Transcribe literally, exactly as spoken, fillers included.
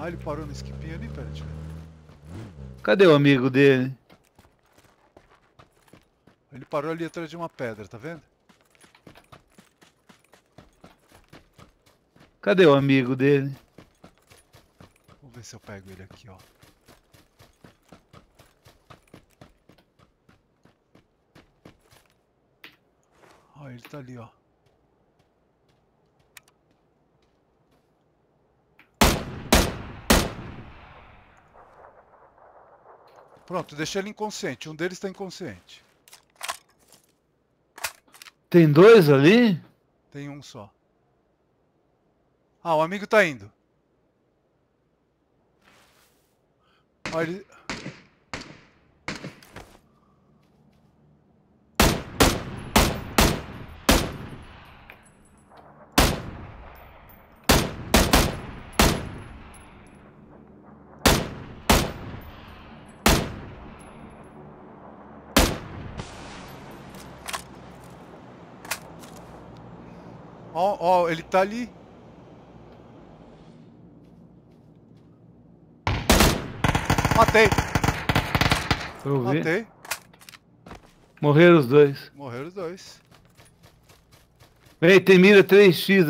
Ah, ele parou no esquipinho ali, pera, deixa eu ver. Cadê o amigo dele? Ele parou ali atrás de uma pedra, tá vendo? Cadê o amigo dele? Vamos ver se eu pego ele aqui, ó. Ó, ele tá ali, ó. Pronto, deixei ele inconsciente. Um deles tá inconsciente. Tem dois ali? Tem um só. Ah, o amigo tá indo. Ó, ele... Ó, ó, ele tá ali. Matei. Eu vi. Matei. Morreram os dois. Morreram os dois. Ei, tem mira três x